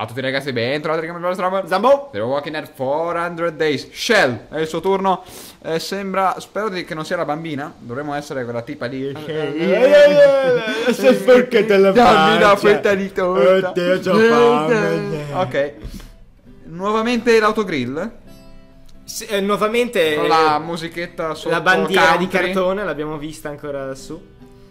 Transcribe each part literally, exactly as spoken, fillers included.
Ciao a tutti ragazzi, bentrovati come Zambo. Zambo. They're walking at four hundred days. Shell, è il suo turno. eh, Sembra, spero di che non sia la bambina. Dovremmo essere quella tipa lì. Se perché te la Dammi una faccia. fetta di torta. Oddio, c'ho fame. Ok. Nuovamente l'autogrill. Sì, eh, nuovamente Con la musichetta sotto la bandiera country. di cartone l'abbiamo vista ancora lassù.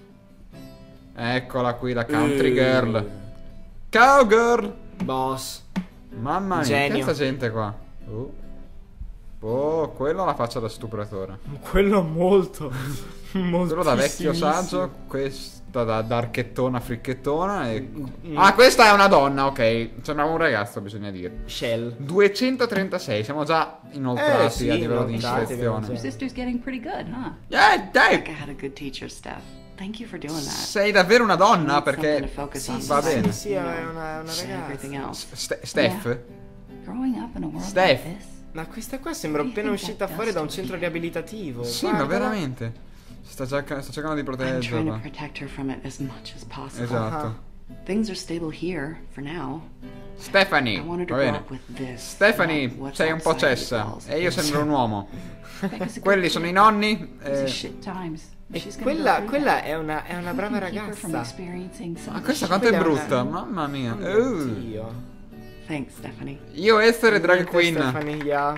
Eccola qui la country Eh. girl. Cowgirl. Boss. Mamma mia, Genio. che sta gente qua? Oh, oh, quello ha la faccia da stupratore. Quello molto. molto. Quello da vecchio saggio, questa da, da archettona fricchettona e... Ah, questa è una donna, ok. Sembrava un ragazzo, bisogna dire. Shell. duecentotrentasei, siamo già inoltrati Eh, sì, a livello di inoltrati, ispezione. abbiamo Your sister's getting pretty good, huh? Eh, dai! I had a good teacher, Steph. Thank you for doing that. Sei davvero una donna Something perché... to focus on. Va bene. Sì, sì, è una, una Everything ragazza. else. Ste- Steph? Growing up in a world Steph. like this. Ma questa qua sembra appena uscita fuori da un centro riabilitativo. Sì, ma Guardala. veramente. Sta, cerca- sta cercando di I'm trying to proteggerla. protect her from it as much as possible. Esatto. Things are stable here for now. Stephanie, I wanted to va grow bene. up with this. Stephanie, not what's sei un po' outside the cessa walls. e io sembro un uomo. Becca's a good Quelli kid. sono i nonni. These are eh, shit times. E She's gonna quella, go through quella that. è una, è una We brava can keep her from ragazza. experiencing some Ma of questa the quanto è Quella è brutta, una- mamma mia. Oh Uh. mio Dio. shit. Thanks, Stephanie. Io essere drag Niente, queen. Stephanie, yeah.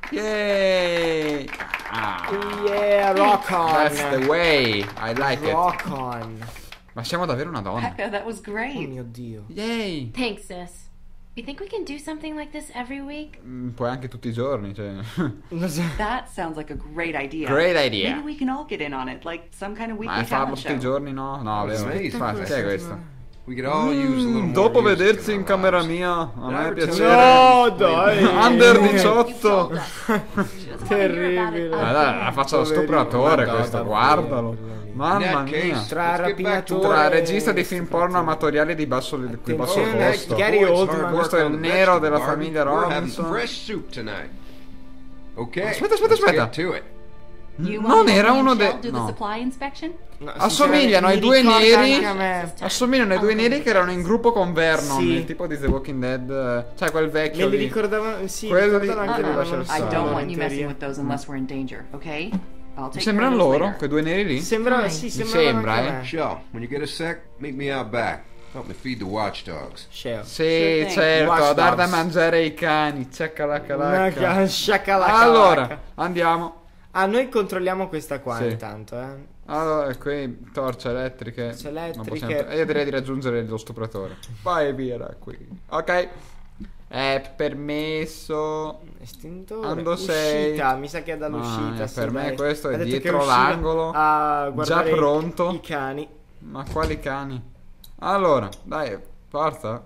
Yay! Ah, Yeah, rock on. that's the way. I like it. Rock on. Ma siamo davvero una donna. Becca, that was Oh great. mio Dio. Yay! Thanks, sis. You think we can do something like this every week? Mm, Puoi anche tutti i giorni, cioè. Non so. That sounds like a great idea. Great idea. Maybe we can all get in on it, like some kind of Ma weekly farlo talent tutti i show. giorni, no? No, vero. amazing. Fa- Chi è questo? We could all use a little Mm, more dopo music vedersi in our camera lives. mia, a me Dai, piacere. No, dai. Under You diciotto. told us. She doesn't want to hear about it Terribile. Ma dai, la faccia da stupratore Madonna, questo, davvero, guardalo. davvero. Mamma In that mia. case, Tra let's get back to rapinatore Tra work. regista di film porno amatoriali di basso, di basso Attenzione, costo. Gary Boys, Oldman. hard Questo work è il on the nero della vegetable famiglia garden. We're having Robinson. fresh soup tonight. Okay. Aspetta, aspetta, let's aspetta. get to it. You Non want era me and uno Shell dei... do the No. supply inspection? No, Assomigliano ai sinceramente, due mi ricorda neri. anche a me. Assomigliano ai due neri che erano in gruppo con Vernon, Sì. il tipo di The Walking Dead. eh, Cioè quel vecchio Me li lì. ricordavo, sì, Quello lì- ricordavo anche quello me, lascia non stare. I so, don't in want you messing teoria. with those unless we're in danger, okay? I'll take care Sembrano of those loro, later. quei due neri lì? Sembra, sì, sembra sembra, anche eh. a me. Shell, when you get a sec, meet me out back. Help me feed the watchdogs. Shell. Sì, Sure thing. certo, Watch dar da Dogs. mangiare ai cani. Ciacalacalacca. Una sciacalacca. Allora, andiamo. Ah, noi controlliamo questa qua Sì. intanto, eh. Allora, qui torce elettriche. Torce Non elettriche. possiamo- Io direi di raggiungere lo stupratore. Vai via da qui. Ok. È permesso. Estintore. Quando sei- Uscita, mi sa che è dall'uscita. Ma, sì, per me dai. questo è Ha detto che dietro usciva l'angolo, a già guardare pronto. i cani. Ma quali cani? Allora, dai, forza.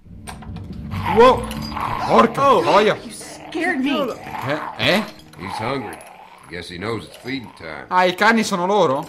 Wow. Porca Oh. boia. Scared me. Eh? Eh? He's hungry. Guess he knows it's feeding time. Ah, i cani sono loro?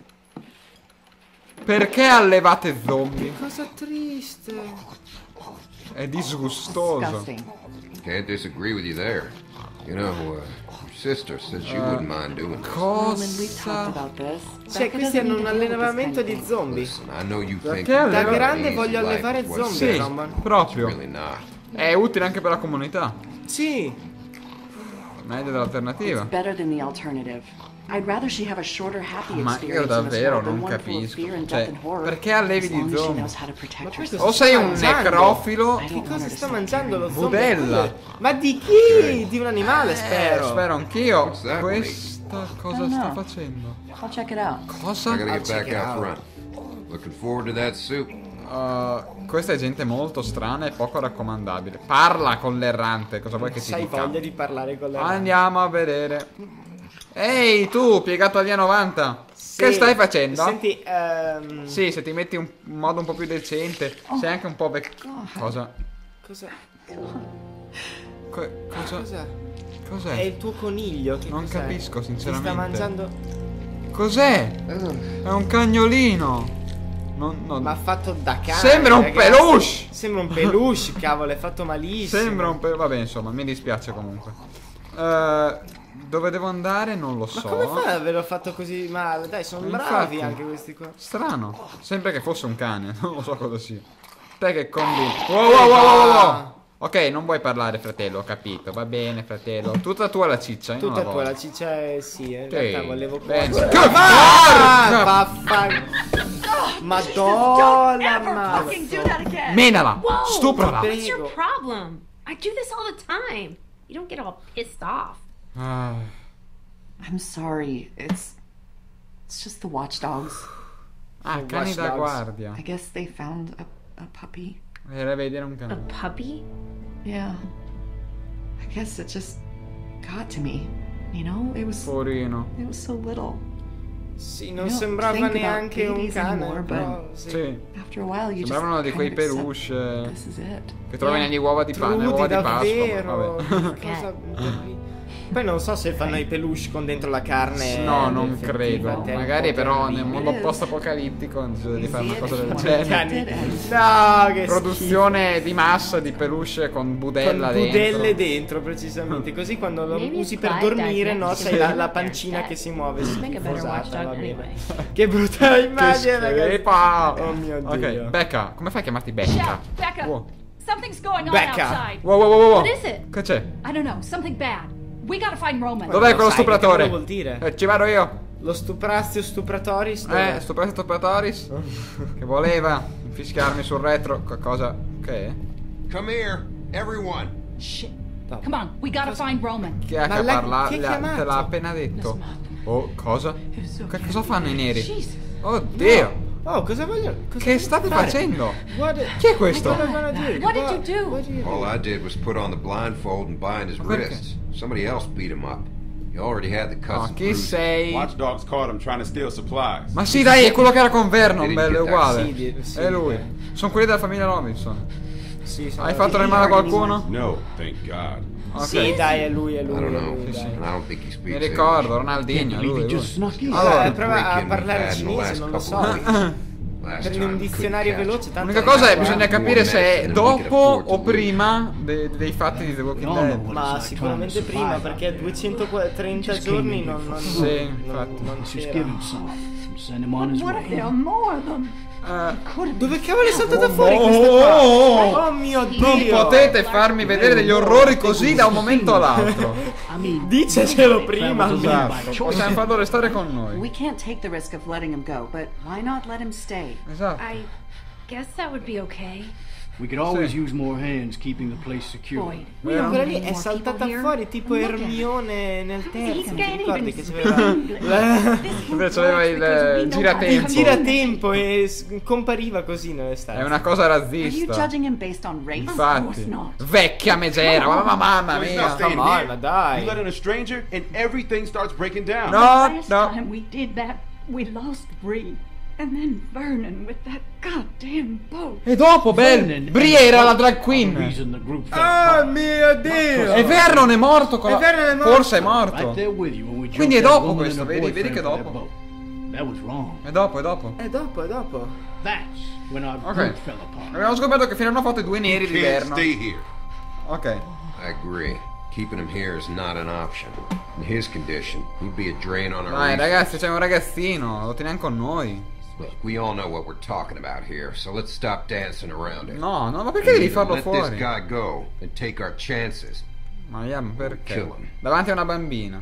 Perché allevate zombie? Cosa triste. È disgustoso. Disgusting. Can't disagree with you there. You know, uh, your sister said she wouldn't mind doing this. Roman, we've talked Cosa? about this. Cioè, Becca questi doesn't hanno need un to deal with this allevamento kind of di thing. zombie. Listen, I know you think Perché Da allevare- grande easy voglio life allevare is what it zombie, Sì, Roman. It's proprio. really not. È utile anche per la comunità. Sì. Meglio dell'alternativa. It's better than the alternative. I'd rather she have a shorter, happy Ma experience io in this davvero world than non one full of capisco. fear and Cioè, death and horror. perché allevi As di long as she zombie? knows how to protect Ma poi herself. O sei un mangiando? necrofilo. I Che don't want cosa her to sta start mangiando lo zombie? Budella. Ma di chi? Di un animale, spero. Eh, spero anch'io. What's that, Questa cosa I don't sta know. facendo? I'll check it out. Cosa? I gotta I'll get check back it out out. front. Looking forward to that soup. Uh, questa è gente molto strana e poco raccomandabile. Parla con l'errante, cosa vuoi che ti Sai dica? voglia di parlare con le Andiamo a vedere. Ehi tu, piegato agli anni novanta. Che stai facendo? Senti, ehm... Sì, se ti metti un un modo un po' più decente, sei anche un po' vecchio. Cosa? Cosa? Co- cosa? Cos'è? È Cos'è? il tuo coniglio, che Non cos'è? capisco, Ti sinceramente. sta mangiando... Cos'è? È un cagnolino. Non, non- Ma ha fatto da cane. Sembra un ragazzi. peluche. Sembra un peluche, cavolo, è fatto malissimo. Sembra un po'. Vabbè, insomma, mi dispiace comunque. Eh, dove devo andare non lo Ma so. come fai ad averlo fatto così male? Dai, sono Infatti. bravi anche questi qua. Strano. Sempre che fosse un cane, non lo so cosa sia. Te che combini. Wow, wow, wow, wow, wow. Ok, non vuoi parlare, fratello, ho capito. Va bene, fratello. Tutta tua la ciccia. Io non Tutta la tua voglio. la ciccia è sì, eh. In Sì, realtà volevo penso. qua. Che Ah, porca! vaffa- Madonna, Ever fucking do that again. Menala! Whoa! Stuprala! What's your Prego. problem? I do this all the time. You don't get all pissed off. Ah, I'm sorry. It's it's just the watchdogs. ah, Oh, cani da watchdogs. guardia. I guess they found a, a puppy. Era vedere un A cane. puppy? Yeah. I guess it just got to me. You know, it was Porino. it was so little. Sì, non You don't sembrava think about neanche un babies cane, anymore, però but sì. Sì. after a while you Sembravano just di quei kind of accept peluche this is it. che trovi Yeah. negli uova di pane, uova Trudi di Pasqua. davvero. Vabbè. Cosa- Poi non so se fanno i peluche con dentro la carne. No, non effettiva, credo. te- Magari un po' però nel terribile. mondo post-apocalittico hanno deciso di fare una cosa del Sì, genere. Cani. Did No, che Produzione di massa di peluche con schifo. budella Con dentro. budelle dentro, precisamente. Così quando lo Maybe usi it's per five dormire, dice no? next C'hai to la, the la their pancina set. che si muove Make a better schifosata, watchdog va bene. anyway. Che brutta immagine, Che ragazzi. schifo! Oh mio Dio. Ok, Becca, come fai a chiamarti Becca? Shout, Becca! Wow. Something's going on Becca. outside. Wow, wow, wow, wow. What is it? Che c'è? I don't know, something bad. We gotta find Roman. Dov'è Lo quello sai, che stupratore? cavolo vuol dire? Eh, ci vado io. Lo stuprazio stupratoris? Eh, dov'è? stupratore stupratoris. Che voleva infischiarmi sul retro. Co- Cosa? Che è? Come here, everyone. Shit. Come on, we gotta find Roman. Chi è Ma che lei- parla? chi ha Le ha- chiamato? Te l'ha appena detto. Oh, cosa? so Che cosa fanno i neri? Jesus. Oddio! Oh, cosa vogliono? Cosa Che vogliono state fare? facendo? What- Chi è questo? What are you gonna do? What did you do? What did you All I did was put on the blindfold and bind his perché? wrists. Somebody else beat him up. He already had the cuts No, and chi bruises. sei? Watchdogs caught him trying to steal supplies. Ma sì, dai, è quello che era con Vernon, Vedi bello, è che uguale. sì, di- sì, È lui. eh. Sono quelli della famiglia Robinson. Sì, sono- Hai fatto del male a qualcuno? No, thank God. Ok. Sì, dai, è lui, è I lui. don't è know. lui, dai. And I don't think he speaks Mi ricordo, English. Ronaldinho, lui, lui. Eh, Allora, prova a break-in parlare we've had in the cinese, last non lo so. couple weeks. Last Prendi time un we dizionario couldn't catch veloce, him. tanto l'unica cosa è è che bisogna qua. capire se è We can dopo afford to o lose. prima de- dei fatti di The Walking Dead. Ma sicuramente prima, perché a duecentotrenta giorni non, non, Sì, non, infatti. non Just c'era. give him some. Send him on his What if there way. are more of them? Eh, Dove cavolo è saltata fuori oh, questa oh, qua? oh. Oh mio non Dio! potete farmi vedere degli orrori così da un momento all'altro. I mean, Dicecelo prima. Travels alone by Esatto, choice. possiamo farlo restare con noi. We can't take the risk of letting him go, but why not let him stay? Esatto. I guess that would be okay. We could always Sì. use more hands keeping the place secure. Boyd, Mio, Vero? quella lì è saltata fuori tipo Look at Hermione nel terzo. He's Ti getting ricordi even che c'aveva Invece aveva il giratempo. il giratempo e s- compariva così nelle È stanze? una cosa are you razzista. judging him based on race? Infatti. not. Vecchia megera, ma mamma He's mia. not staying Come on, here. ma dai. You let in a stranger and everything starts breaking down. No, Last no. time we did that, we lost Bree. And then Vernon with that goddamn boat. E dopo, Belle, Brie era la drag The queen. reason the group fell Oh apart. mio Dio! E Vernon è morto con E la... Vernon è morto. Forse è Right morto. there with you when we Quindi è jumped that dopo woman questo, and her vedi? Vedi che boyfriend for that dopo. boat. That was wrong. È dopo, è dopo. È dopo, è dopo. That's when our Ok. group fell apart. Abbiamo scoperto che fino hanno fatto i due neri di Can't Vernon. stay here. Ok. I agree. Keeping him here is not an option. In his condition, he'd be a drain on our Dai resources. ragazzi, c'è un ragazzino, lo teniamo con noi. Look, we all know what we're talking about here, so let's stop dancing around it. No, no, ma perché devi Either farlo let this fuori? guy go and take our chances. Ma yeah, ma perché? Kill him. Davanti a una bambina.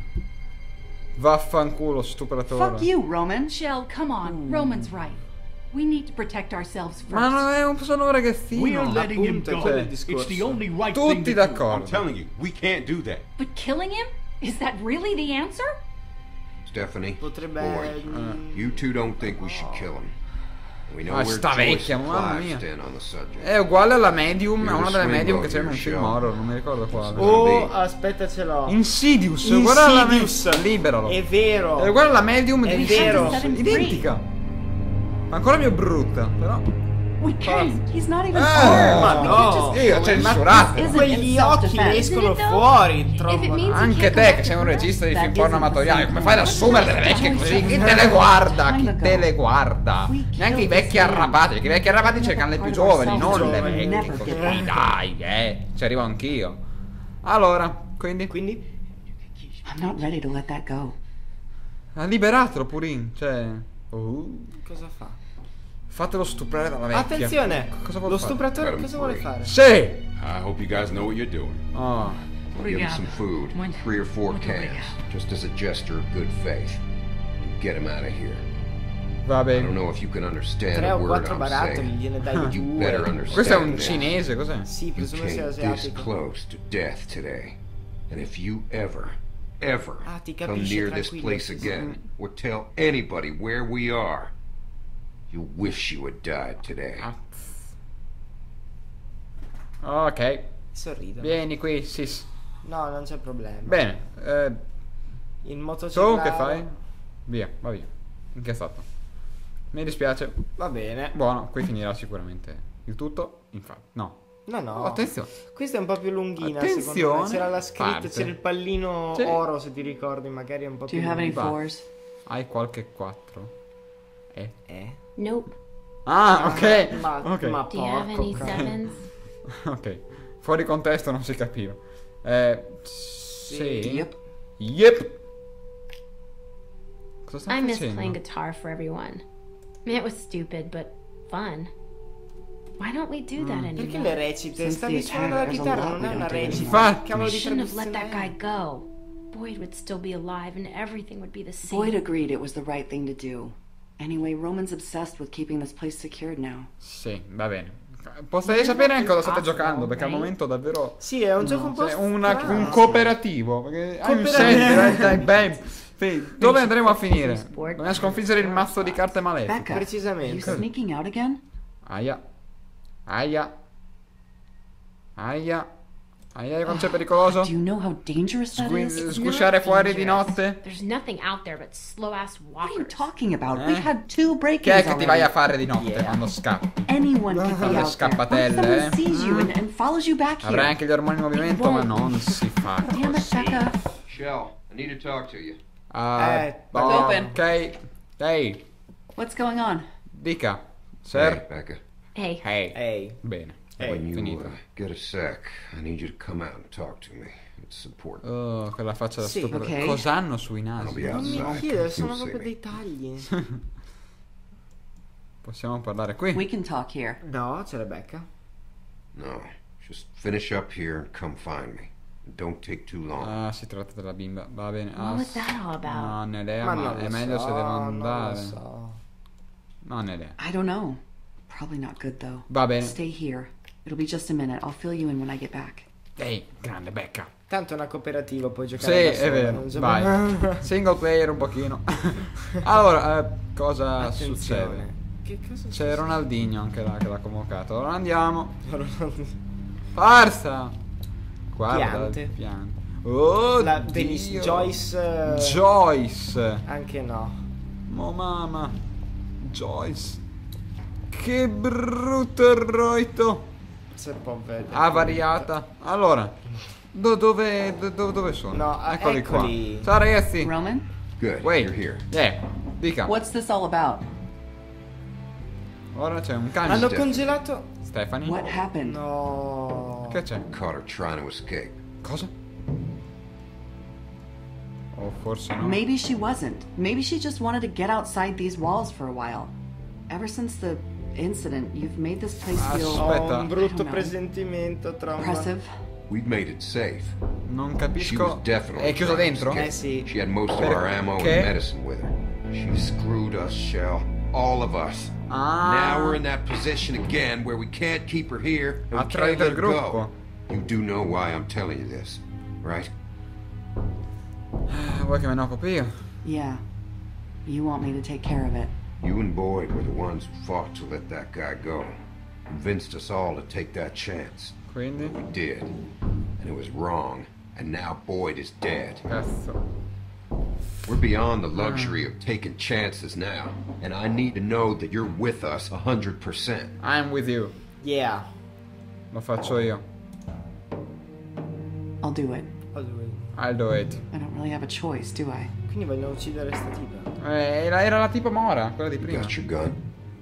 Vaffanculo, stupratore. Fuck you, Roman. Shell, come on. Roman's right. We need to protect ourselves first. Ma non è un, solo un We are ragazzino. letting him Appunto, go. quello è il It's discorso. the only right thing Tutti to do. I'm d'accordo. telling you, we can't do that. But killing him? Is that really the answer? Stephanie, Potrebbe... Boyd, mm, you two don't think we should kill him. We know Ah, where sta Joyce vecchia, and mamma Clive mia. stand on the subject. È uguale alla medium, a You're una the delle medium che swing c'era in un vote, film you're horror, non mi ricordo quale. Oh, aspetta, ce l'ho. Insidious, è uguale alla medium. Insidious. Liberalo. È vero. È uguale alla medium È di vero. Insidious. Identica. Ma ancora più brutta, però. We can't. He's not even Eh, armed. ma We no. can't just Io kill him. censurato. Isn't Quegli it occhi le self-defense? escono Isn't it though? fuori. If it Troppo... means you Anche can't te come che back sei un to regista di That film porno isn't the amatoriali, same come fai ad point. assumere delle vecchie così? Chi te le guarda? Chi te le guarda? Neanche i vecchi arrabbiati, perché i vecchi arrabbiati cercano le più giovani, non le vecchie così. Dai, eh, ci arrivo anch'io. Allora, quindi Quindi? I'm not ready to let that go. ha liberatelo Purin, cioè oh. Cosa fa? Fatelo stuprare dalla vecchia. Attenzione! Cosa vuole Lo fare? stupratore Let him cosa vuole free. fare? Sì! I hope you guys know what you're doing. Oh. Give him some food, three or four cans, just as a gesture of good faith. Get him out of here. Va I don't bene. know if you can understand Tre a o word quattro I'm barattoli, saying. gliene dai You better due. understand. Questo è un this. cinese, cos'è? Sì, You presumo sia came this asiatico. close to death today, and if you ever, ever Ah, ti come capisce, near this tranquillo, place sì, sì. again, or tell anybody where we are, you'll wish you had died today. Ok. Sorrido. Vieni qui, sis. No, non c'è problema. Bene. Eh, Il motociclaro. tu che fai? Via, va via. Incazzato. Mi dispiace. Va bene. Buono, qui finirà sicuramente il tutto. Infatti, no. No, no. Oh, attenzione. Questa è un po' più lunghina, Attenzione. secondo me. C'era la scritta, Parte. c'era il pallino Sì. oro, se ti ricordi, magari è un po' Do più you have any lunga. Va. fours? Hai qualche quattro? Eh. Eh? Nope. Ah, ok. Ma, Ok. ma Do you have porco any cane. sevens? Ok. Fuori contesto non si capiva. Eh. Sì. Yep. Yep. Cosa sta I miss facendo? playing guitar for everyone. It was stupid, but fun. Why don't we do that Perché anymore? le recite? Since Stavi the suonando la attack, there's a chitarra, lot non we è una don't do recita. Infatti. Cavolo We di shouldn't have let that guy traduzione. go. Boyd would still be alive and everything would be the same. Boyd agreed it was the right thing to do. Anyway, Roman's obsessed with keeping this place secured now. Sì, va bene. Potrei sapere anche cosa state giocando, perché al right? momento davvero Sì, è un gioco un po' cioè, una- strano. un cooperativo. Perché hai un Cooperativo. set, dai, dai, bam. Sì, dove andremo a finire? Dobbiamo sconfiggere il mazzo di carte malefiche. Becca, are you Precisamente. sneaking out again? Aia. Aia. Aia. Aia, quanto c'è pericoloso? Do you know how dangerous that Squi- is? It's sgusciare not fuori di dangerous. notte? There's nothing out there but slow ass What are you walkers. talking about? Eh? We've had two break-ins Che è che ti vai a already. fare di notte Yeah. quando scappi? Anyone could Con be le out there. What scappatelle, if someone eh? sees you and, and follows you back here? Avrai anche gli ormoni in movimento, ma non si fa Damn it, così. Becca. Shell, I need to talk to you. Ah, Eh, oh, open. ok. Ehi, What's going on? dica. Hey, Sir. Becca, Hey, Hey. Ehi. Bene. Ehi. when you finito. uh, get a sec, I need you to come out and talk to me. It's important. Oh, quella faccia da Sì, stupro. ok. Cos'hanno sui I'll nasi? be Non mi outside. chiedere, You'll sono see proprio me. dei tagli. Possiamo parlare qui? We can talk here. No, c'è Rebecca. No, just finish up here and come find me. Don't take too long. Ah, si tratta della bimba. Va bene. Ah, what was that all about? No, ho idea, Ma ma non è lo meglio so, se devo non andare. lo so. Non ho idea. I don't know. Probably not good though. Va bene. Stay here. It'll be just a minute. I'll fill you in when I get back. Ehi, grande becca. Tanto è una cooperativa, puoi Sì, giocare da è sola, vero. non c'è Vai. problema. Single player un pochino. Allora, eh, cosa Attenzione. succede? Che cosa C'è Ronaldinho anche là che l'ha convocato. Allora andiamo. succede? Forza! Guarda Piante. il piante. Oh, La Dennis Dio. Joyce. eh, Joyce. Anche no. Mo mamma. Joyce. Che brutto roito. Se può vedere. Avariata. Allora, do- dove, do- dove sono? No, ah, eccoli, eccoli. qua. Ciao ragazzi. Roman, Good, Wait. you're here. Yeah, dica. what's this all about? Ora c'è un cane. Hanno Stefani. congelato. Stefani. What happened? No. Che c'è? Caught her trying to escape. Cosa? O forse no. Maybe she wasn't. Maybe she just wanted to get outside these walls for a while. Ever since the incident, you've made this place feel Ho Aspetta. un brutto I don't know. presentimento tra un oppressive. We've made it safe. Non She was capisco. definitely È chiuso trying to dentro? escape. Eh sì. She had most of our ammo and Perché? medicine with her. She screwed us, Shell. All of us. Ah. Now we're in that position again where we can't keep her here and Ha we can't tradito let il her gruppo. go. You do know why I'm telling you this, right? Vuoi che me ne occupi io? Yeah. You want me to take care of it. You and Boyd were the ones who fought to let that guy go. Convinced us all to take that chance. Quindi? We did. And it was wrong. And now Boyd is dead. Cazzo. We're beyond the luxury of taking chances now. And I need to know that you're with us one hundred percent. I'm with you. Yeah. Lo faccio io. I'll do it. Oh, due. I'll do it. I don't really have a choice, do I? Quindi vogliono uccidere sta tipa. Eh, era, era la tipo Mora, quella di You prima. got your gun?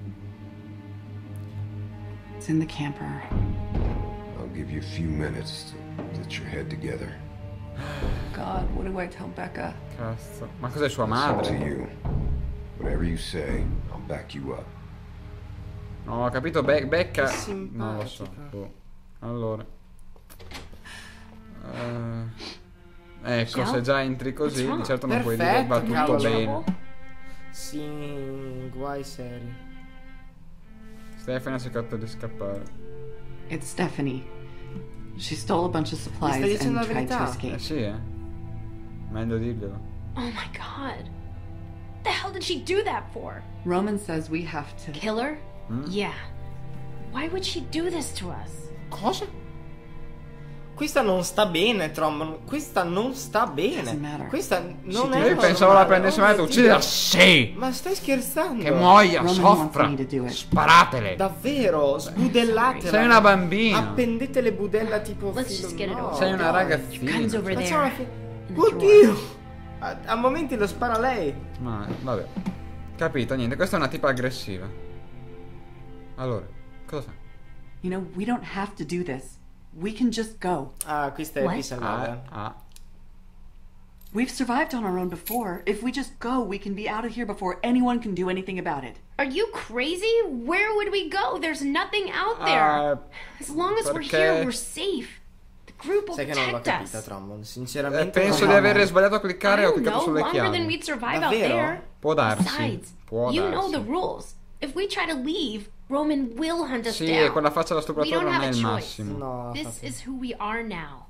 It's in the camper. I'll give you a few minutes to get your head together. God, what do I tell Becca? Cazzo. Ma cos'è sua It's up to madre? you. Whatever you say, I'll back you up. No, ho capito, Be becca... Che simpatica. Non lo so. Boh. Allora. Eh, ecco, se già entri così, di certo non puoi dire va tutto Perfetto, bene. cavolo. Sì, guai seri. Stefania ha cercato di scappare. It's Stephanie. She stole a bunch of stai supplies dicendo and la tried to verità? escape. Eh sì, eh. Meglio dirglielo. Oh my god. What the hell did she do that for? Roman says we have to. Kill her? Yeah. Why would she do this to us? Cosa? Questa non sta bene, Trom. Questa non sta bene. Doesn't matter. Questa non è Io normale. pensavo la prendesse male Oh e mio ucciderla. Dio. Sì! Ma stai scherzando? Che muoia, Roman soffra. wants me to do it. Sparatele. Davvero, sbudellatela. Sei una bambina. Appendete le budella tipo Let's filo. just get it no, over. Sei una dai. ragazzina. Guns over Facciamo la there. fi- in the drawer. Oddio! A, a momenti lo spara lei. Ma vabbè. Capito, niente, questa è una tipa aggressiva. Allora, cosa fa? You know, we don't have to do this. We can just go. Ah, questa è What? Peace and Ah, Love. ah. We've survived on our own before. If we just go, we can be out of here before anyone can do anything about it. Are you crazy? Where would we go? There's nothing out there. Ah, As long as we're perché- here, we're safe. The group will Sai che non l'ho protect capita, us. Trombone. eh, Sinceramente. penso no. di aver sbagliato a I cliccare e ho don't cliccato know, sulle longer than chiavi. we'd survive Davvero? out there. Può darsi. Besides, Può you know darsi. the rules. If we try to leave, Roman will hunt us Sì, down. e quella faccia da We stupratore don't non have è a il choice. massimo. No, This infatti. is who we are now.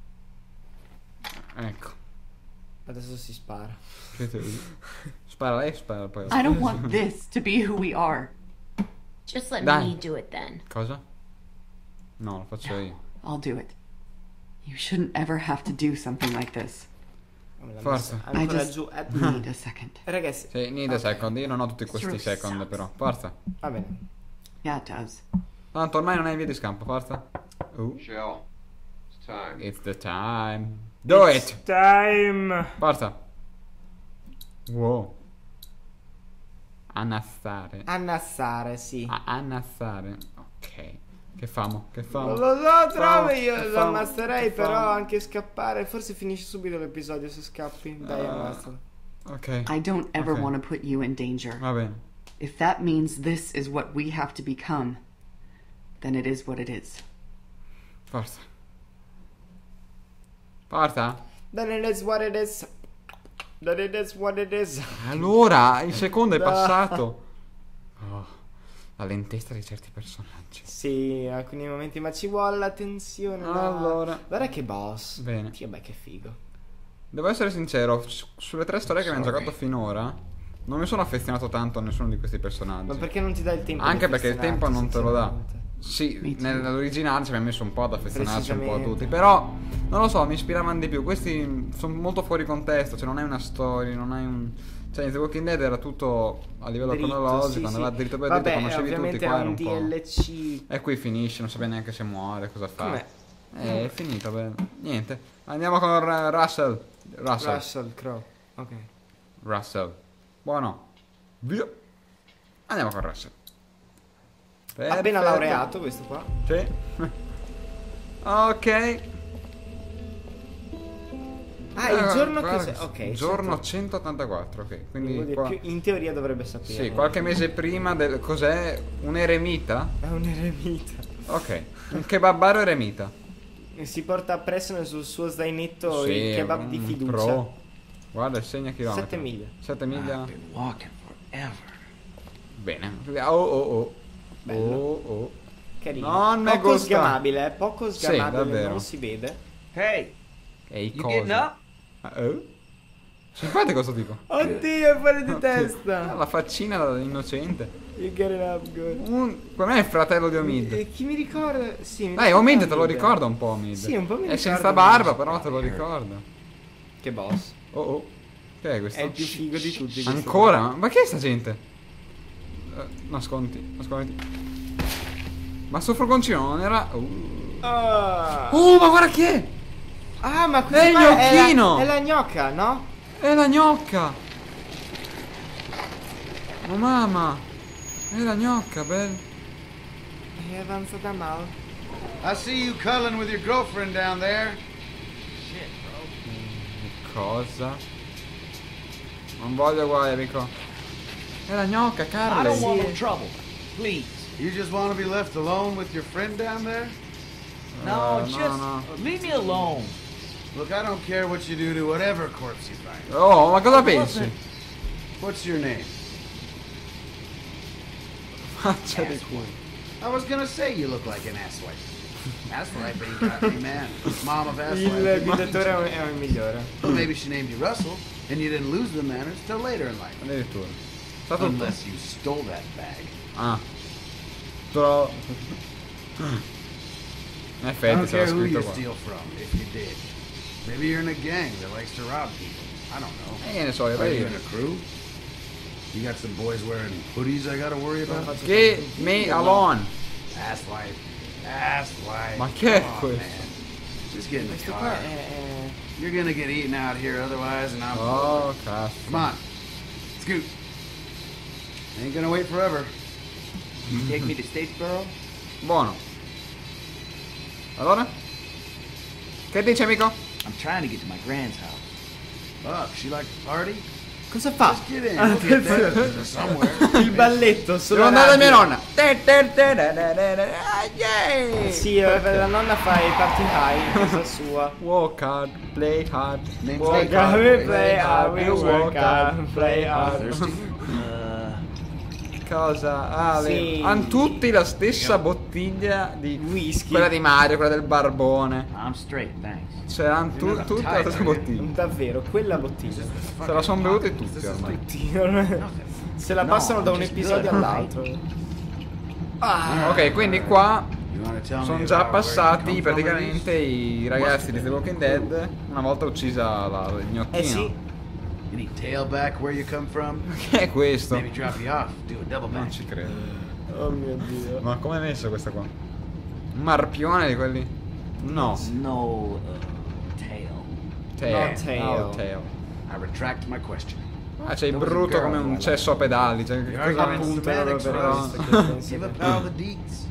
Ecco. Adesso si spara. Che te- Spara lei, spara poi. I don't want this to be who we are. Just let Dai. me do it then. Cosa? No, lo faccio io. I'll do it. You shouldn't ever have to do something like this. Me l'ha Forza. messa I Ancora just giù. Eh, need a second. Ragazzi. Sì, need a Ok. second. Io non ho tutti questi Truth second sucks. però. Forza. Va bene. Yeah, it does. Tanto ormai non hai via di scampo, forza. Uh, Shell, it's time. it's the time. Do it! Time. Forza. Wow. Annazzare. Annassare, sì. A- annazzare. Ok. Che famo? Che famo? Non lo so, Che trovo famo? io Che lo famo? ammazzerei, Che però famo? anche scappare. Forse finisce subito l'episodio se scappi. Dai, Ah. ammazzalo. Ok. I don't ever Okay. want to put you in danger. Va bene. If that means this is what we have to become, then it is what it is. Forza. Forza. Then it is what it is. Then it is what it is. Allora, il secondo è passato. Oh, la lentezza di certi personaggi. Sì, alcuni momenti, ma ci vuole la tensione. no? Allora. Guarda che boss. Bene. Dio, beh, che figo. Devo essere sincero, su- sulle tre storie che abbiamo Sorry. giocato finora, non mi sono affezionato tanto a nessuno di questi personaggi. Ma perché non ti dà il tempo? Anche di perché il tempo affezionarti, non te lo dà. sinceramente? Sì, Me too. nell'originale ci abbiamo messo un po' ad affezionarci un po' a Precisamente. tutti. Però, non lo so, mi ispiravano di più. Questi sono molto fuori contesto, cioè non hai una storia, non hai un... Cioè, in The Walking Dead era tutto a livello Dritto, cronologico, sì, andava sì. dritto per Vabbè, dritto, conoscevi tutti, ovviamente qua è era un un po'... D L C. E qui finisce, non sapeva neanche se muore, cosa fa. Com'è? Eh, è finito, beh. Niente. Andiamo con uh, Russell. Russell. Russell Crowe. Ok. Russell. Buono. Via. Andiamo con Russell. Appena Perfetto. laureato questo qua. Sì. Ok. Ah, il Eh, giorno guarda, che... Ok. Giorno certo. centottantaquattro, ok. Vuol Quindi dire, qua... più- in teoria dovrebbe sapere. Sì, qualche mese prima del... Cos'è? Un eremita? È un eremita. Ok. Un kebabbaro eremita. E si porta appresso nel sul suo zainetto Sì, il kebab un di fiducia. pro. Guarda il segna chilometro. Sette miglia. Sette miglia. Been walking forever. Bene. Oh oh oh. Bello. Oh oh. Carino. Non me poco gusta. sgamabile, eh, poco Sì, sgamabile, davvero. non si vede. Hey, Ehi, you cosa? getting up? Ah, eh? Simpatico sto tipo. Oddio, è fuori di Ah, testa. la faccina da innocente. You get it up good. Un... Per me è il fratello di Omid. E chi mi ricorda? Sì, mi Dai, ricorda Omid te lo Omid. ricorda un po' Omid. Sì, un po' mi È ricorda senza Omid. barba, però te lo ricorda. Che boss. Oh oh. Che è questo? È il più figo di tutti. questo. Ancora? Ma che è sta gente? Eh, nascondi, nascondi. Ma sto furgoncino non era... Uh. Ah, Oh, ma guarda chi è! Ah, ma È questo il qua è gnocchino! la, è la gnocca, no? È la gnocca! Ma mamma! È la gnocca, bel... È avanzata mal. I see you cuddling with your girlfriend down there. Cosa? Non voglio guai, amico. È la gnocca, I Carly. don't want no trouble. Please. You just want to be left alone with your friend down there? No, Uh, just no, no. leave me alone. Look, I don't care what you do to whatever corpse you find. Oh, ma cosa pensi? What's your name? Faccia di culo. I was gonna say you look like an asswipe. Asswipe ain't got any man. Mom of Il asswipe. guidatore è un- è il migliore. Well, maybe she named you Russell, and you didn't lose the manners till later in life. Addirittura. Sta tutto. Unless you stole that bag. Ah. Però... In I effetti don't c'era care who scritto you qua. steal from, if you did. Maybe you're in a gang that likes to rob people. I don't know. E che ne so, io Are you io. in a crew? You got some boys wearing hoodies I gotta worry about? Che me alone. Asswipe. Asswipe. Ma che è Come on, questo? man. Just get in the Questo qua car. è... è- You're gonna get eaten out here otherwise, and I'm... Oh, cazzo. Come on. Scoot. Ain't gonna wait forever. You take me to Statesboro? Buono. Allora? Che dice, amico? I'm trying to get to my grand's house. Fuck, she like to party? Cosa fa? Just get in. Ah, We'll get there somewhere. Il balletto solo Devo andare da mia radio. nonna. Te, te, te, te, te, te, te. Ah, yeah. Sì, eh, la nonna fa i party high in casa sua. Walk hard, play hard. Name's Walk Dave. hard, We play hard, we work hard, play hard. Thirsty? Uh, Cosa? Ale? Sì. Hanno tutti la stessa bottiglia di Whisky. quella di Mario, quella del barbone. I'm straight, thanks. Cioè, hanno tu- tutti la stessa bottiglia. Davvero, quella bottiglia. Se la sono bevuti tutti ormai. Se la passano da un episodio all'altro. Ok, quindi qua You wanna tell me sono già about where you passati come from, praticamente i ragazzi di The Walking Dead una volta uccisa la, il gnocchino. Eh sì. Any tailback where you come from? Che è questo? Maybe drop you off, do a double Non match. ci credo. Oh mio dio. Ma come è messo questa qua? Un marpione di quelli? No. No, uh, tail. Tail. No, tail. Oh, tail. I retract my question. Ah, sei brutto come un cesso a pedali. Cioè, che cosa argument's punta semantics, però? Russ. Give up all the deeds.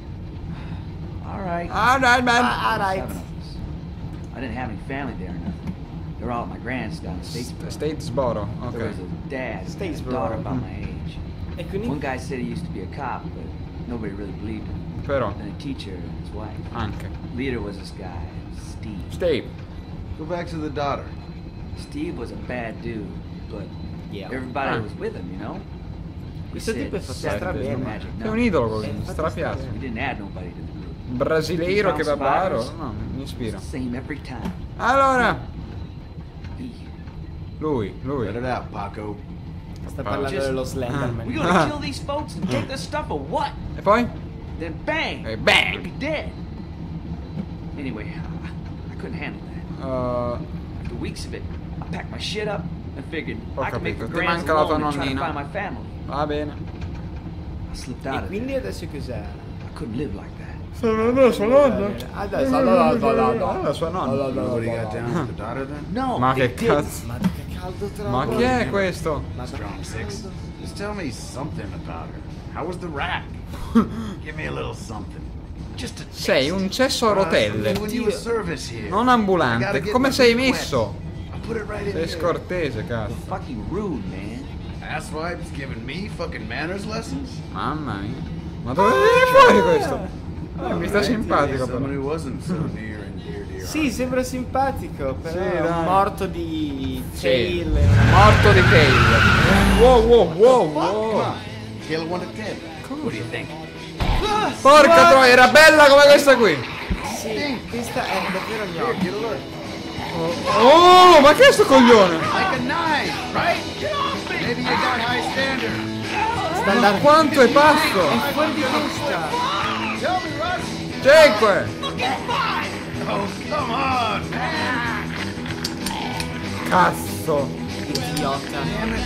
All right. Alright, man. Ah, Seven right. of us. I didn't have any family there or nothing. They're all at my grand's down in Statesboro. Statesboro, There ok. was a dad and a Statesboro. daughter about my age. E quindi? One guy said he used to be a cop, but nobody really believed him. Però, Then a teacher and his wife. anche. Leader was this guy, Steve. Steve. Go back to the daughter. Steve was a bad dude, but Yeah. everybody Ah. was with him, you know? He Questo said tipo è fatto seven stra was no bene. magic È un number. idolo così, infatti strapiato. He didn't add nobody to the group. Brasileiro che babaro. Survivors. No, mi It's ispira. the same every time. Allora, He, lui, lui. Let it out, Paco. Sta parlando Just- dello we Slenderman. gonna kill these folks and take their stuff or what? E poi? Then bang! E bang! We'd be dead. Anyway, I, I couldn't handle that. Uh, After weeks of it, I packed my shit up and figured Ho I could make capito, for ti Grand's manca la tua alone and try to nonnina. find my family. va bene. I slipped out E of quindi there. adesso cos'è? I couldn't live like that. Sono sua nonna. Adesso allora allora La sua nonna. Nobody got down with the daughter then? No, Ma they che didn't. cazzo? Ma che caldo troppo. Ma chi è questo? Strong six. Just tell me something about her. How was the rack? Give me a little something. Just a Sei un cesso a rotelle. When you a service here. Non I gotta ambulante. get Come my sei request. messo? I'll put it right in Sei there. scortese, cazzo. Fucking rude, man. Asswipes giving me fucking manners lessons? Mamma mia. Ma dove viene fuori questo? Eh, mi sta simpatico Someone però. who wasn't so near and dear to your Sì, sembra simpatico, però Sì, è dai. un morto di Sì. tail. Morto di tail. Wow, wow, wow, Come wow. on. Scale of one to ten. What do you think? Porca troia, era bella come questa qui. Sì, questa è davvero Here, gnocchi. get alert. Oh, ma che è sto coglione? Like a nine, right? Get off me. Maybe you got high standard. Sta andando Quanto è passo? fuori di testa. Tell me, Russ. cinque. Oh, come on, man. Cazzo. Idiota.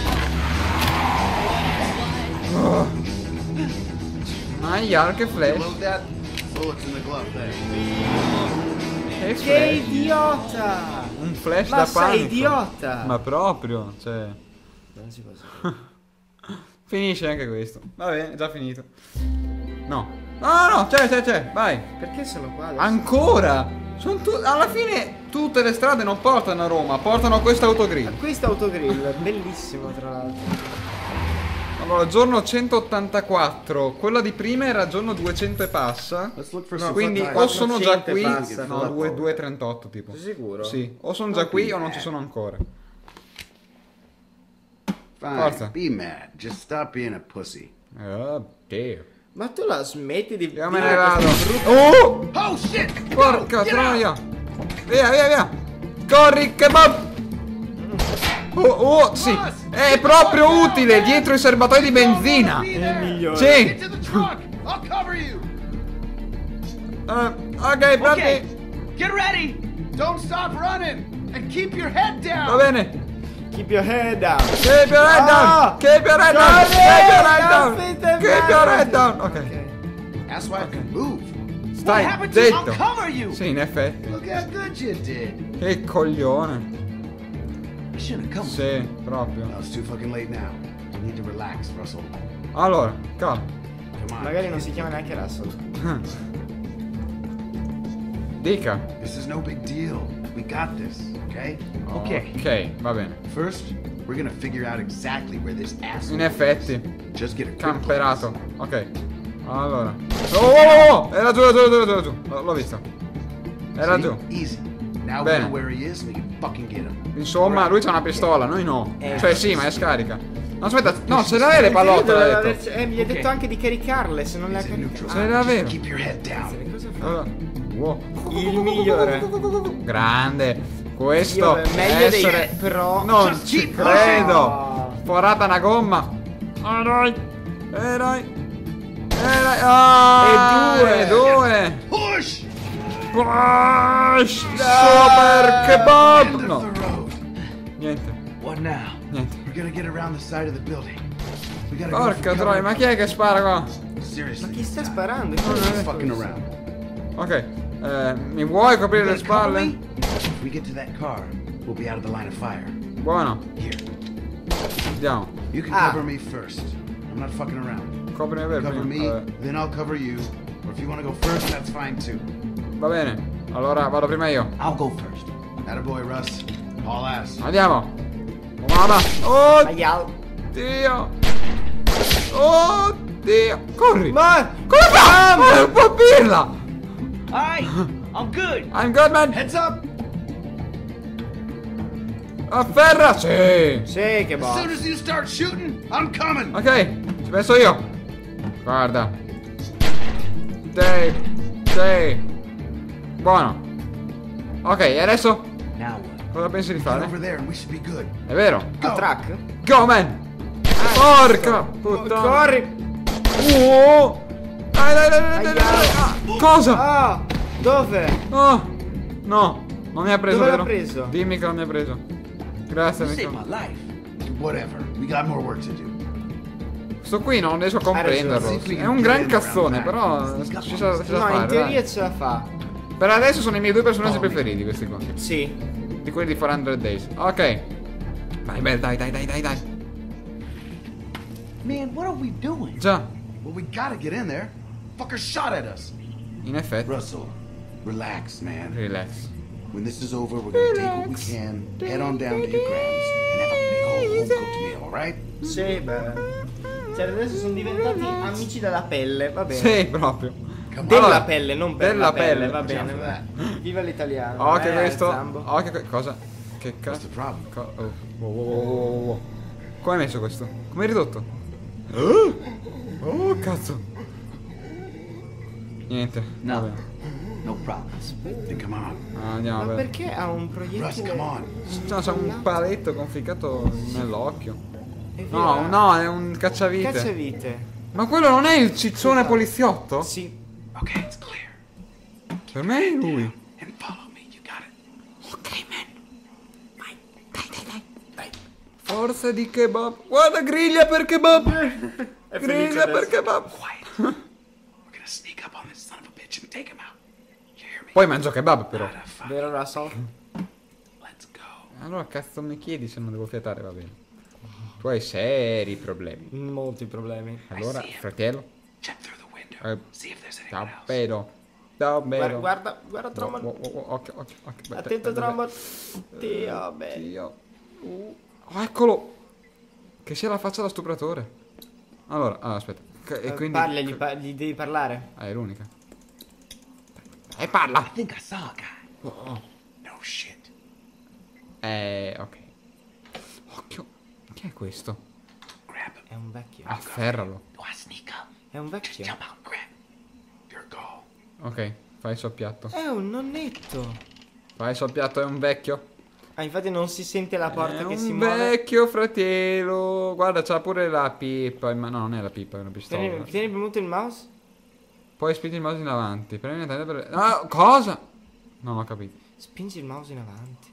Aia, che flash. Load that. Bullets in the glove there. Che Che flash. idiota! Un flash Ma da sei panico. idiota! Ma proprio, cioè. Non si può. Finisce anche questo. Va bene, è già finito. No. No, no, c'è, c'è, c'è. Vai. Perché sono qua adesso? Ancora. Sono tu- alla fine tutte le strade non portano a Roma, portano a questo autogrill. Questo autogrill, bellissimo tra l'altro. Allora, giorno centottantaquattro. Quella di prima era giorno duecento e passa. No, quindi quattro- o sono già qui. passa, No, due e trentotto tipo. Sei sicuro? Sì, o sono già qui o non ci sono ancora. Fine, Forza. be mad. Just stop being a pussy. Oh, Dio. Ma tu la smetti di... Io me ne vado. Oh! Oh shit! Porca Get out! troia! Via, via, via! Corri, kebab! Oh, oh, sì! È proprio utile dietro i serbatoi di benzina! È il migliore. Sì! Get to the truck! I'll cover you! Eh, ok, pronti? Get ready! Don't stop running! And keep your head down! Va bene! Keep your head down. Keep your head Ah! down! Keep your head down! Corri! Keep your head down! Caspita, Keep your vai! head down! Ok. That's why I can move. Stai What happened to you? I'll zitto! cover you! Sì, in effetti. Look how good you did. Che coglione. I should have come. Sì, proprio. No, it's too fucking late now. You need to relax, Russell. Allora, calma. Come on. Magari non si chiama neanche Russell. Dica. This is no big deal. We got this, okay? Okay. Ok, va bene. First, we're gonna figure out exactly where this asshole In effetti. is. Just get a quick Camperato. glance. Ok. Allora. Oh, oh, oh, oh! Era giù, era giù, era giù, era giù. L- L'ho visto. Era See? giù. Easy. Now we Bene. know where he is, we can fucking get him. Insomma, lui c'ha una pistola, noi no. Eh, Cioè sì, ma è scarica. No, aspetta, no, ce l'aveva le pallotte, Doveva l'ha detto. averci- Eh, mi hai detto anche di caricarle, se non le ha He's in caricate. neutral. Ce l'aveva. Keep your head down. Cosa fa? Allora. Wow. Il migliore. Grande. Questo Io, meglio dei essere... pro. Non ci keep credo. pushing. Forata una gomma. Ah, dai. Eh, dai. Eh, dai. Ah, E due. e due. Push! Push. Super kebab. End of No, the road. niente, What now? niente. We're gonna get around the side of the building. We gotta go Porca for troia, cover. ma chi è che spara qua? Seriously. Ma chi sta this time. sparando? No, no, no, fucking around. Ok, eh, mi vuoi coprire le You gonna cover spalle? me? If we get to that car, we'll be out of the line of fire. Buono, Here. andiamo. You can Ah. cover me first. I'm not fucking around. Coprimi per Cover prima. me, Vabbè. then I'll cover you. Or if you want to go first, that's fine too. Va bene, allora vado prima io. I'll go first. Attaboy, Russ. All ass. Andiamo. Oh mamma. Oh Aiau. Dio. Oh Dio. Corri. Ma... Come fa? Ma è un po' pirla. Alright, I'm good. I'm good man. Heads up! Afferra. Sì. Sì, che As boh. soon as you start shooting, I'm coming! Ok, ci penso io. Guarda. Sì. Sì. Buono. Ok, e adesso? Now what? Cosa pensi di Get fare? over there and we should be good. È vero? A track? Go man. Porca puttana. Corri. Oh. Dai, dai, dai, dai, dai, dai. Ah, cosa? Ah, dove? Oh. No, non mi ha preso, Dove l'ha vero? preso? Dimmi che non mi ha preso. Grazie, You saved amico. my life. Whatever. We got more work to do. Sto qui non riesco a comprenderlo. ragione. È un gran cazzone, però ci sa, ci sa No, fare. in teoria dai. ce la fa. Per adesso sono i miei due personaggi preferiti questi qua. Sì. Di quelli di quattrocento Days. Ok. Vai, beh, dai, dai, dai, dai, dai. Man, what are we doing? Già, Well, we gotta get in there. Fucker shot at us. in effetti. Russell, relax, man. Relax. When this is over, we're gonna take what we can, head on down to your grand's, and have a big old home cooked meal, alright? Sì, beh. Cioè, adesso sono diventati amici della pelle, va bene. Sì, proprio. Come Della Allora, pelle, non per della la pelle, pelle. va Facciamo bene. that. va. Viva l'italiano. Oh, che eh, questo. Zambo. Oh, che que- cosa? Che What's cazzo? the problem? Co- oh. Wow, wow, wow, wow, wow. Come hai messo questo? Come hai ridotto? Oh, cazzo. Niente. No. Vabbè. No problems. Then come on. Ah, andiamo, Ma vabbè. perché ha un Russ, proiettile? come on. No, c'è un paletto conficcato nell'occhio. È No, vero. no, è un cacciavite. Cacciavite. Ma quello non è il ciccione poliziotto? Sì. Okay, it's clear. Per me è lui. And follow me, you got it. Ok, man. Vai, dai, dai, dai. Dai. Forza di kebab. Guarda, griglia per kebab. È felice Griglia per adesso. kebab. Quiet. We're gonna sneak up on this son of a bitch and take him out. You hear me? Poi mangio kebab, però. Not a fight. Vero Russell? Let's go. Allora, cazzo mi chiedi se non devo fiatare, va bene. Tu hai seri problemi. Molti problemi. Allora, fratello. Check through the window. Eh, See if there's anyone else. Davvero. Guarda, Davvero. guarda, guarda Trombon. Oh, oh, oh, ok, ok, ok. Beh, Attento beh, beh, Trombon. Dio, beh. Dio. Uh, oh, eccolo. Che sia la faccia da stupratore. Allora, ah, aspetta. C- e Eh, quindi... Parla, gli, pa- gli devi parlare. Ah, è l'unica. E parla! I think I saw a guy. Oh, No shit. eh, ok. Occhio. Che è questo? Grab him. È un vecchio. Afferralo. Do I sneak up? È un vecchio. Jump out, grab. Your call. Ok, fai il soppiatto. È un nonnetto. Fai il soppiatto, è un vecchio. Ah, infatti non si sente la porta È che un si muove. vecchio fratello. Guarda, c'ha pure la pipa. Ma no, non è la pipa, è una pistola. Tieni, tieni premuto il mouse. Poi spingi il mouse in avanti. Premi la tenda per... Ah, cosa? Non ho capito. Spingi il mouse in avanti.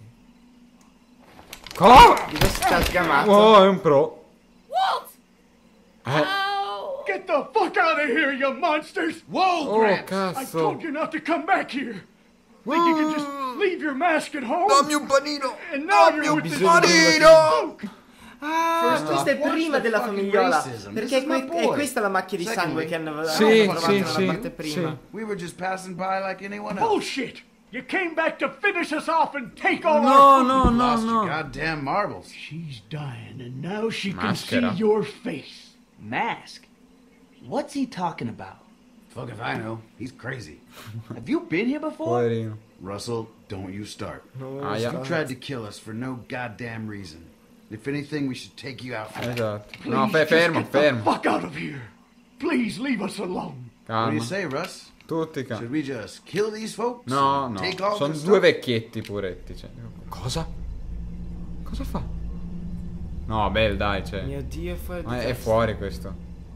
Cosa? Di questo sta sgamato. Oh, è un pro. Eh. Get the fuck out of here, you monsters! Whoa, Oh, Gramps! I cazzo. told you not to come back here. Think you can just leave your mask at home? Dammi un panino. And now Dammi you're un with this panino. Ah, First questa è off, prima watch the della fucking famigliola. racism. Perché This è, is my que- è boy. questa la macchia di sangue Secondly, che hanno Sì, hanno trovato sì, nella sì, parte prima. sì. We were just passing by like anyone else. Bullshit! You came back to finish us off and take all No, our no, food. no, Lost no. your goddamn marbles. She's dying, and now she can Maschera. see your face. Mask? What's he talking about? Fuck if I know. He's crazy. Have you been here before? Poverino. Russell, don't you start. Ah, yeah. You tried to kill us for no goddamn reason. If anything, we should take you out for that. Esatto. Please, No, fe- just fermo, get the fermo. fuck out of here. Please leave us alone. What do Calma. you say, Russ? Tutti calmi. Should we just kill these folks? No, and no. Take all Sono their due stuff? vecchietti puretti. Cioè. Cosa? Cosa fa? No, bel dai, cioè. Mio Dio, è fuori di Ma è testa. fuori questo.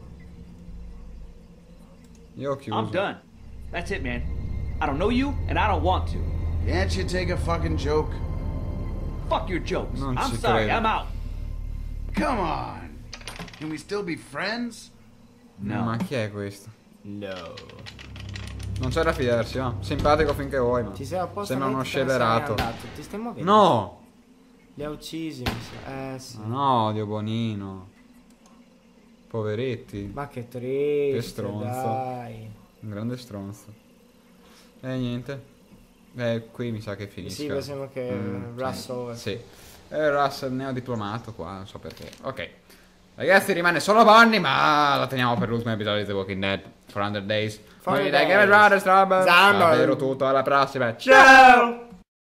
Io ho chiuso. I'm done. That's it, man. I don't know you, and I don't want to. Can't you take a fucking joke? Fuck your jokes. Non I'm ci sorry, credo. I'm out. Come on. Can we still be friends? No. Ma chi è questo? No. Non c'è da fidarsi, va. Simpatico finché vuoi, ma Ci sei apposta. sembra uno te ne sei scellerato. andato. Ti stai muovendo? No! Li ha uccisi, mi sa. Eh sì. Ma no, Dio Bonino. Poveretti. Ma che triste. Che stronzo. Dai. Un grande stronzo. E niente. Eh, qui mi sa che finisce. Sì, sembra che Mm, Russell. Sì. Eh, Russell neodiplomato qua, non so perché. Ok. Ragazzi, rimane solo Bonnie, ma la teniamo per l'ultimo episodio di The Walking Dead. For one hundred days. For Noi one da hundred Game Brothers, Zambo. davvero tutto, alla prossima. Ciao!